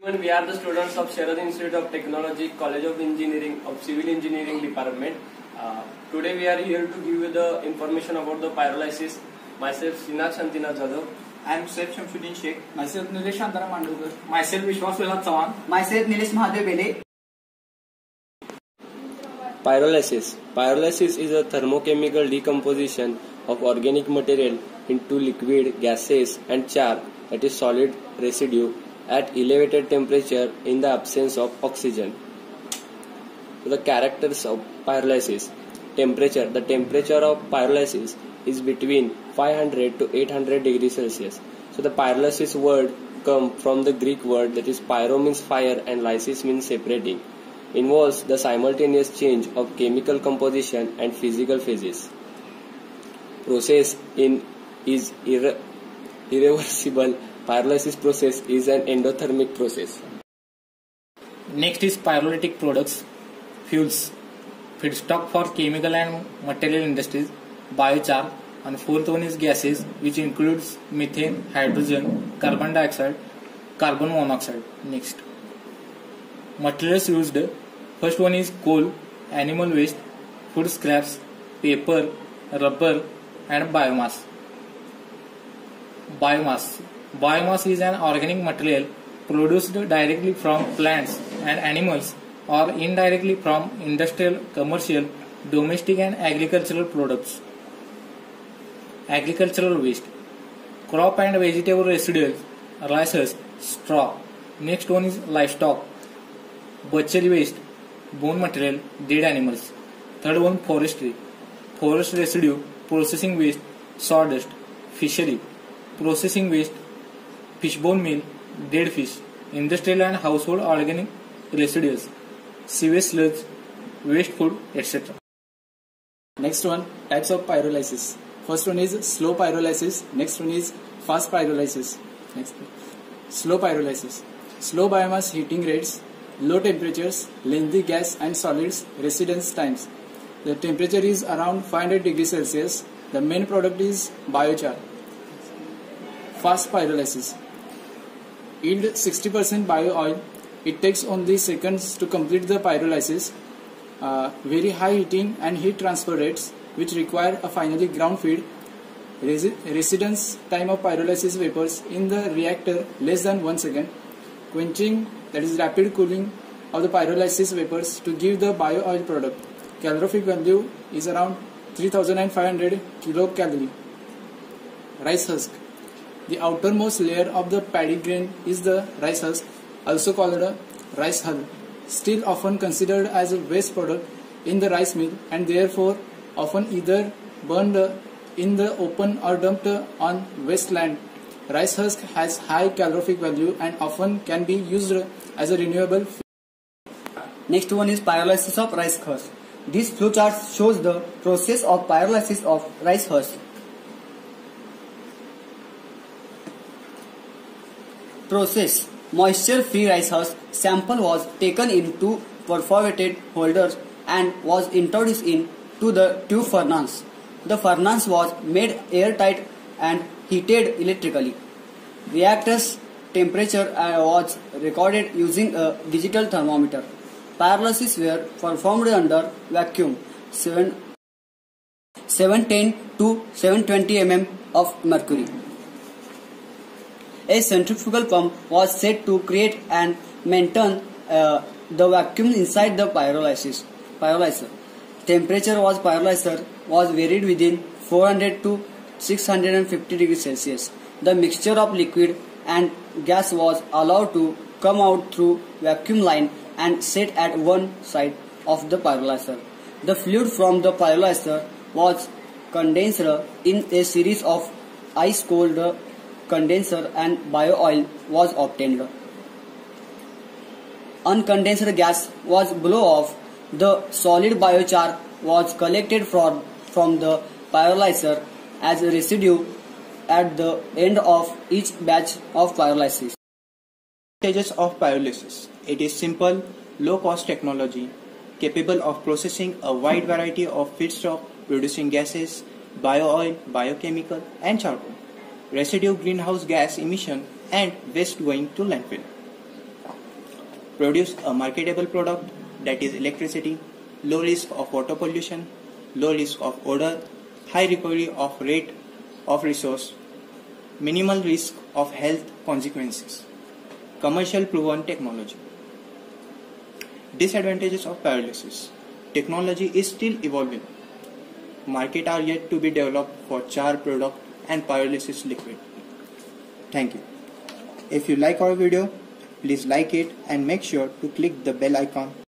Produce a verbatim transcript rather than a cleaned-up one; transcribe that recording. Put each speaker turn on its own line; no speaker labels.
We are the students of Sharad Institute of Technology, College of Engineering, of Civil Engineering Department. Uh, today we are here to give you the information about the pyrolysis. Myself, Sinat Shantina Yadrav.
I am Saif Shamsuddin Sheikh.
Myself, Nilesh Shantara Mandukar.
Myself, Vishwas Velat Chavan.
Myself, Nilesh Mahadev Bele.
Pyrolysis. Pyrolysis is a thermochemical decomposition of organic material into liquid, gases and char, that is solid residue, at elevated temperature in the absence of oxygen. So the characters of pyrolysis. Temperature. The temperature of pyrolysis is between five hundred to eight hundred degrees Celsius. So the pyrolysis word comes from the Greek word that is pyro means fire and lysis means separating. Involves the simultaneous change of chemical composition and physical phases. Process in is irre irreversible. Pyrolysis process is an endothermic process.
Next is pyrolytic products, fuels, feedstock for chemical and material industries, biochar, and fourth one is gases, which includes methane, hydrogen, carbon dioxide, carbon monoxide. Next, materials used. First one is coal, animal waste, food scraps, paper, rubber, and biomass. Biomass. Biomass is an organic material produced directly from plants and animals or indirectly from industrial, commercial, domestic and agricultural products. Agricultural waste. Crop and vegetable residuals, rice husk, straw. Next one is livestock. Butchery waste, bone material, dead animals. Third one, forestry. Forest residue, processing waste, sawdust. Fishery. Processing waste, fishbone meal, dead fish, industrial and household organic residues, sewage sludge, waste food, et cetera.
Next one, types of pyrolysis. First one is slow pyrolysis. Next one is fast pyrolysis. Next, slow pyrolysis. Slow biomass heating rates, low temperatures, lengthy gas and solids residence times. The temperature is around five hundred degrees Celsius. The main product is biochar. Fast pyrolysis. Yield sixty percent bio oil. It takes only seconds to complete the pyrolysis. Uh, very high heating and heat transfer rates, which require a finally ground feed. Resi residence time of pyrolysis vapors in the reactor less than one second. Quenching, that is rapid cooling of the pyrolysis vapors to give the bio oil product. Calorific value is around three thousand five hundred kilocalorie. Rice husk. The outermost layer of the paddy grain is the rice husk, also called a rice hull, still often considered as a waste product in the rice mill and therefore often either burned in the open or dumped on wasteland. Rice husk has high calorific value and often can be used as a renewable fuel.
Next one is pyrolysis of rice husk. This flowchart shows the process of pyrolysis of rice husk. Process. Moisture-free rice husk sample was taken into perforated holders and was introduced into the tube furnace. The furnace was made airtight and heated electrically. Reactor's temperature was recorded using a digital thermometer. Pyrolysis were performed under vacuum, seven ten to seven twenty millimeters of mercury. A centrifugal pump was set to create and maintain uh, the vacuum inside the pyrolysis. pyrolyzer. Temperature was pyrolyzer was varied within four hundred to six hundred fifty degrees Celsius. The mixture of liquid and gas was allowed to come out through vacuum line and set at one side of the pyrolyzer. The fluid from the pyrolyzer was condensed in a series of ice-cold condenser and bio oil was obtained. Uncondensed gas was blown off. The solid biochar was collected from, from the pyrolyzer as a residue at the end of each batch of pyrolysis.
Advantages of pyrolysis. It is simple, low-cost technology, capable of processing a wide variety of feedstock, producing gases, bio-oil, biochemical, and charcoal, residue greenhouse gas emission, and waste going to landfill.
produce a marketable product, that is electricity, low risk of water pollution, low risk of odor, high recovery of rate of resource, minimal risk of health consequences. Commercial proven technology. Disadvantages of pyrolysis. Technology is still evolving. Market are yet to be developed for char product and pyrolysis liquid. Thank you. If you like our video, please like it and make sure to click the bell icon